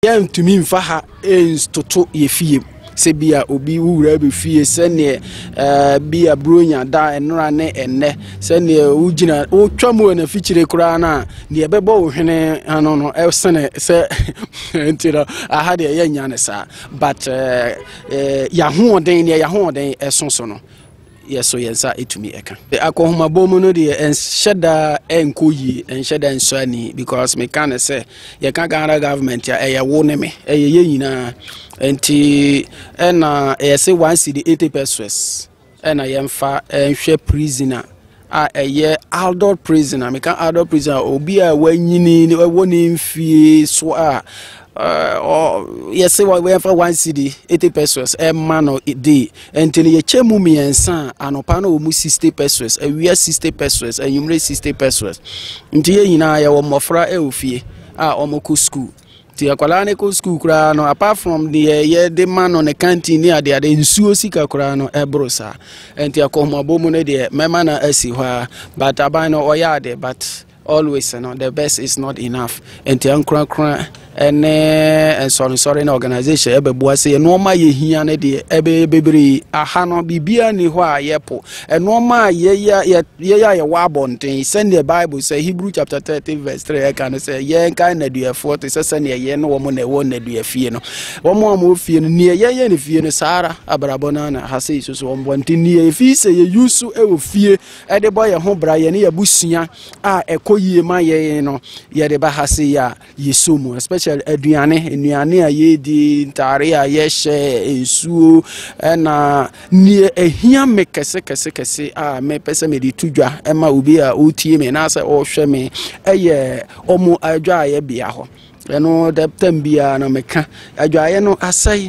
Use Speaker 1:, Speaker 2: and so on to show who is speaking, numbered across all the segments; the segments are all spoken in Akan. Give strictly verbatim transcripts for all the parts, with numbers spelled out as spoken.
Speaker 1: yɛn tumi mfa ha enstoto ye fie se bia obi wura be fie se ne eh bia bronya da enra ne enne se ne ugina o twamo na fichire kura na ne ebebo wo hwene ano no esene se entira aha de ye nya ne sa but eh ya hoden ne ya hoden esonso no yes so yensa etumi eka akohoma bomu no de ensheda enkoyi ensheda ensani because me can say ye kan Ghana government ya eye wo ne me eye ye nyina enti na e say one cedi eighty pesos na yemfa enhwe prisoner a eye adult prisoner me kan adult prisoner obi a wanyini woni mfie so a Uh, or yes, we have one cedi eighty pesos a man or a day until you chemu me and son and opano mu sixty pesos a we are sixty pesos and you sixty pesos until you know your mofra eufie ah omoko school tia kwala ko school kura no apart from the ye the man on the canteen near there the nsuo sika kura no ebrosa enti akoma bomu ne de mema na asi hwa but abano oyade but always you know the best is not enough enti ankra kra and and sorry sorry na organization ebe boase no ma ye hia ne de ebe bebre aha no bibia ni ho a yepo no ma ye ya ye ya ye wa bonten send the Bible say Hebrew chapter thirty verse three e kan say ye kan na dua forty say say ne ye no wo mo na wo na dua fie no wo mo mo fie no ne ye ye ne fie no sara abrabona na ha say so so wo bonten ne fi say ye yusu e wo fie e de boy ye ho bra ye ne ye busua a ekoyie ma ye no ye de ba ha say ya yesumu especially aduane aduane a ye di ntare a ye hye ensuo na ne ehia me kese kese kese a me pese me di tudwa e ma obi a otie me na se o hwe me eye omo adwa ye bia ho eno deptem bia na meka adwa ye no asai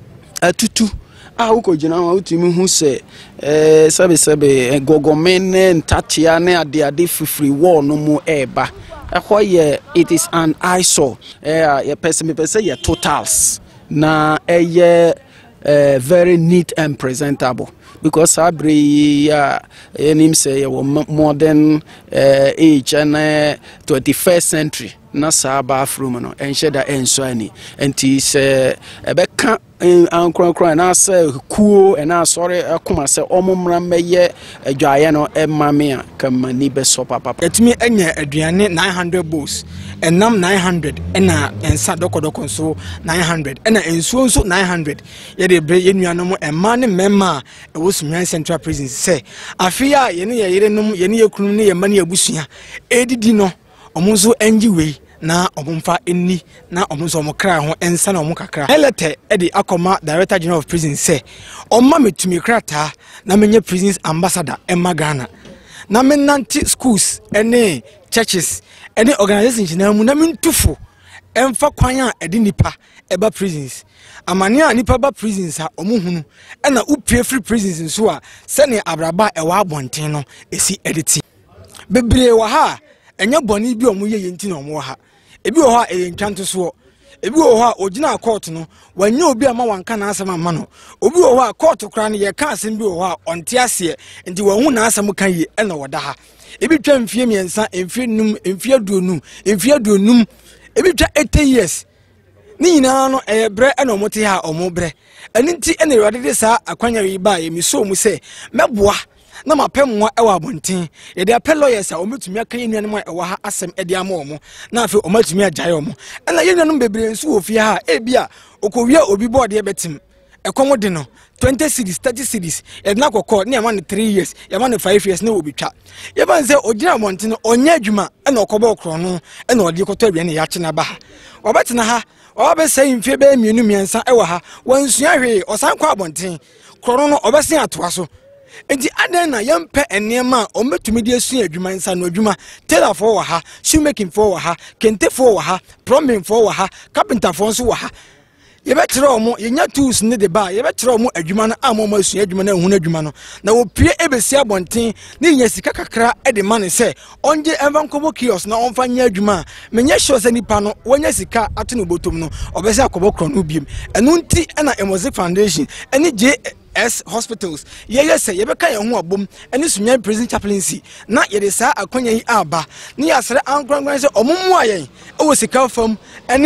Speaker 1: atutu a ukojina wa utimi hu se eh sabe sabe gogomene ntatia ne ade ade fifiri wo no mu eba ahoye it is an eyesore eh ye person me person ye totals na eye uh, very neat and presentable because abri ya enim say ye modern uh, age and uh, twenty-first century na saba from no ensheda enswani enti se ebeka ankronkron na say kuo na sorry akoma say omomra meye adwaye no emame a kamani be so papa etimi enya aduane nine hundred bowls enam nine hundred ena ensa dokodoko so nine hundred ena ensuo so nine hundred ye de bre yenuanom emma ne memma e wo Sumian Central Prison say afia ye ne ye yerenum ye ne ye kunum ne ye mane abusua edidi no omonso enji wei na omumfa enni na omunso omukra ho ensa na omukakra elete edi akoma Director General of Prison say omma metumi krata na menye prisons ambassador emma Ghana na menanti schools ene churches ene organizations na mu na mentufo emfa kwan a edi nipa eba prisons amane a nipa ba prisons a omuhunu ena upie free prisons nso a sene abraba ewa abonten no esi editi bebre wa ha enya boni bi omuye yenti na omo ha ebi wo ha e ntwanto so ebi wo ha ogina court no wanye obi ama wanka na asem ama no obi wo ha court kra no ye ka asem bi wo ha onte ase nti wahu na asem kan yi ena woda ha ebi twa mfie miensa mfie num mfie duonum mfie duonum ebi twa eighty years ni nyina no e bre ena omote ha omobre eni nti ena Awurade de sa akwanya yi ba ye mi so mu se meboa na mapemwa ewa abonten ye de apel lawyers a ometumi aka yenuanom ewa ha asem ede ama omo na afi omatumi agyaye omo na yenuanom bebre nso ofie ha ebia okowia obi board ye betim ekomo de no twenty cedis thirty cedis ye na kokọ na yama no three years yama no five years na obi twa ye ban se ogina abonten no onya adwuma na okobo okro no na odi koto awie na ya kye na ba ha obetina ha obe sai mfie be mienu miensa ewa ha wansua hwe osan kwa abonten kro no obesen atoa so enti adan na yempe enema ometumi de asu adwuma nsa no adwuma tailor for wa ha shoemaking for wa ha kente for wa ha plumbing for wa ha carpenter for so wa ha ye betre omo yenya tools ne de ba ye betre omo adwuma na amomo asu adwuma na ehunu adwuma no na opie ebesi abonten ne nya sika kakra e de man se onje envankobo kiosk na onfa nya adwuma menye sure se nipa no wonya sika ato no botom no obese akobo kro no biem enu nti na Emozic Foundation ene J S hospitals ye ye say ye beka ye ho abom ene Sumian prison chaplaincy na ye de sa akonya yi aba ne ya sere ankrangan se omummu ayen e wo sika fam ene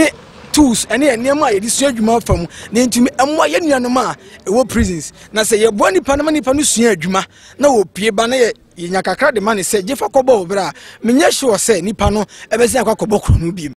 Speaker 1: tools and ye nneɛma a yɛde sua adwuma fa mu na ntumi ɛmmoa yɛ nuanom a ɛwɔ prisons na sɛ yɛboa nipa no ma nipa no sua adwuma na wɔpie ba na yɛ yɛnya kakra de ma ne sɛ gyefa kɔbɔ wo berɛ a menyɛ sure sɛ nipa no ɛbɛsi akɔ akɔbɔ koro no bi